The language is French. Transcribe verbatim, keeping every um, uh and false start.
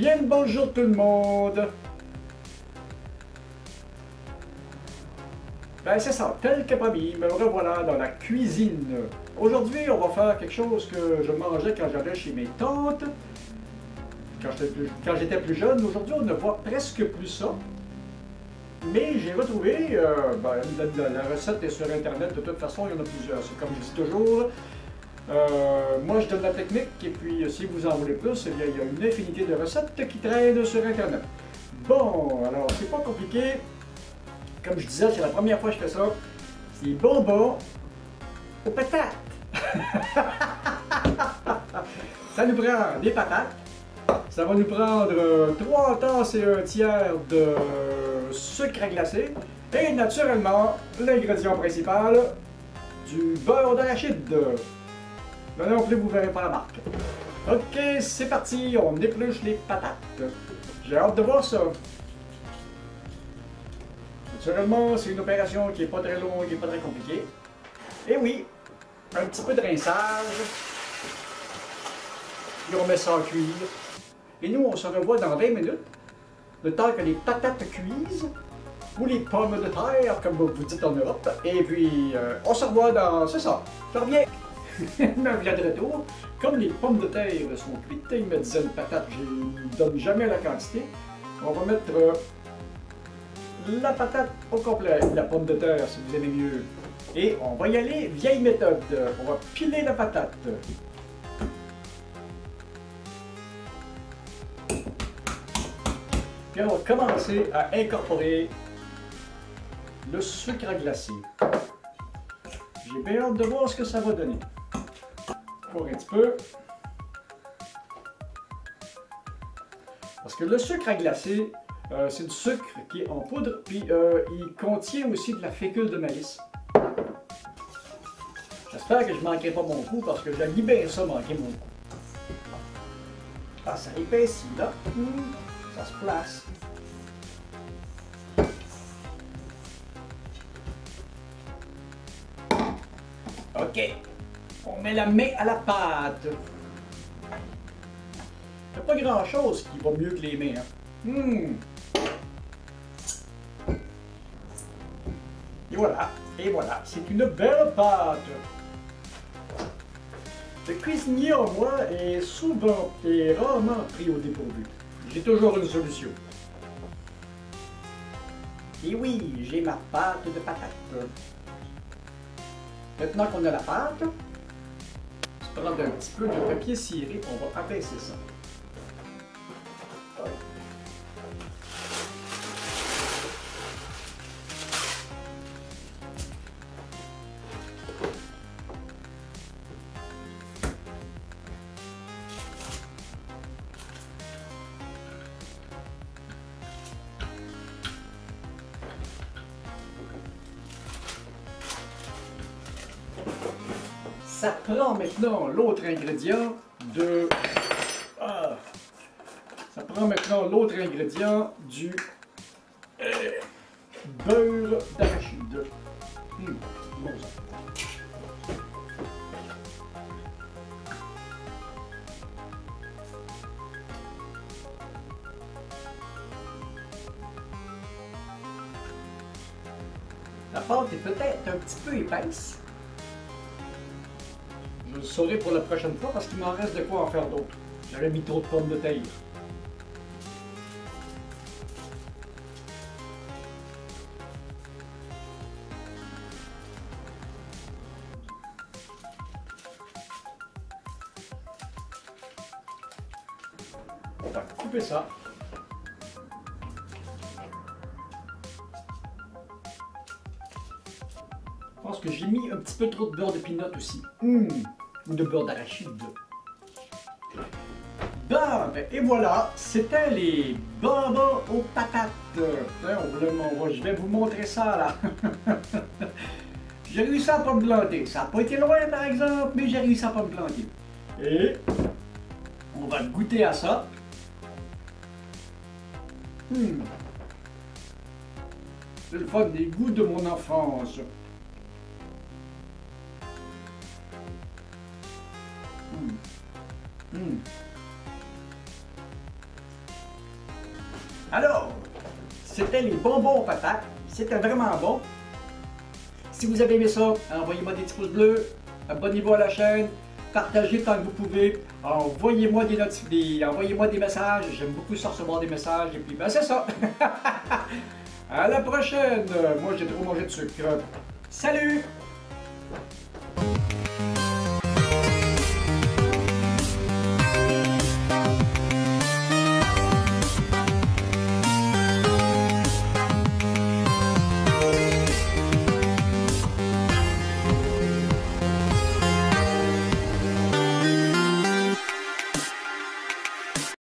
Bien le bonjour tout le monde! Ben c'est ça, tel que promis, me revoilà dans la cuisine. Aujourd'hui, on va faire quelque chose que je mangeais quand j'allais chez mes tantes, quand j'étais plus, quand j'étais plus jeune. Aujourd'hui, on ne voit presque plus ça. Mais j'ai retrouvé, euh, ben, la, la recette est sur Internet, de toute façon, il y en a plusieurs. C'est comme je dis toujours, euh, moi je donne la technique, et puis si vous en voulez plus, eh bien, il y a une infinité de recettes qui traînent sur Internet. Bon, alors c'est pas compliqué. Comme je disais, c'est la première fois que je fais ça. C'est des bonbons aux patates. Ça nous prend des patates. Ça va nous prendre euh, trois tasses et un tiers de sucre à glacer. Et naturellement, l'ingrédient principal, du beurre d'arachide. Là non plus, vous ne verrez pas la marque. Ok, c'est parti, on épluche les patates. J'ai hâte de voir ça. Naturellement, c'est une opération qui n'est pas très longue et pas très compliquée. Et oui, un petit peu de rinçage. Puis on met ça en cuire. Et nous, on se revoit dans vingt minutes, le temps que les patates cuisent, ou les pommes de terre, comme vous dites en Europe. Et puis, euh, on se revoit dans... c'est ça, je reviens. Me vient de retour. Comme les pommes de terre sont cuites, il me disait une patate, je ne donne jamais la quantité. On va mettre euh, la patate au complet, la pomme de terre si vous aimez mieux. Et on va y aller vieille méthode. On va piler la patate. Puis on va commencer à incorporer le sucre à glacer. J'ai bien hâte de voir ce que ça va donner. Pour un petit peu. Parce que le sucre à glacer, euh, c'est du sucre qui est en poudre, puis euh, il contient aussi de la fécule de maïs. J'espère que je ne manquerai pas mon coup, parce que j'aime bien ça manquer mon coup. Ah, ça épaissit là. Ça se place. Ok. On met la main à la pâte. Il n'y a pas grand chose qui va mieux que les mains. Hein? Mmh. Et voilà. Et voilà. C'est une belle pâte. Le cuisinier en moi est souvent et rarement pris au dépourvu. J'ai toujours une solution. Et oui, j'ai ma pâte de patate. Maintenant qu'on a la pâte, on va prendre un petit peu de papier ciré, on va abaisser ça. Ça prend maintenant l'autre ingrédient de... Ah, ça prend maintenant l'autre ingrédient du euh, beurre d'arachide. Hum, bon ça. La pâte est peut-être un petit peu épaisse. Je le saurai pour la prochaine fois parce qu'il m'en reste de quoi en faire d'autres. J'avais mis trop de pommes de terre. On va couper ça. Je pense que j'ai mis un petit peu trop de beurre de pinot aussi. Mmh. Ou de beurre d'arachide. Bon, ben, et voilà, c'était les bonbons aux patates. Hein, on voulait, on va, je vais vous montrer ça là. J'ai réussi à pas me planter. Ça n'a pas été loin par exemple, mais j'ai réussi à pas me planter. Et on va goûter à ça. Mmh. C'est le fun des goûts de mon enfance. Mmh. Mmh. c'était les bonbons patates. C'était vraiment bon. Si vous avez aimé ça, envoyez-moi des petits pouces bleus, abonnez-vous à la chaîne, partagez tant que vous pouvez, envoyez-moi des, des, envoyez-moi des messages. J'aime beaucoup ça recevoir des messages. Et puis, ben c'est ça. À la prochaine. Moi, j'ai trop mangé de sucre. Salut!